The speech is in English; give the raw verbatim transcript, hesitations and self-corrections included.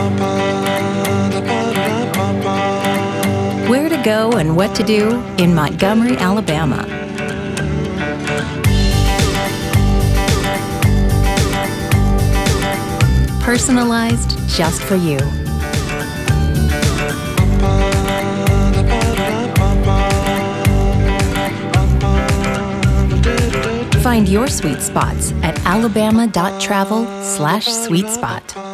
Where to go and what to do in Montgomery, Alabama. Personalized just for you. Find your sweet spots at alabama dot travel slash sweet spot.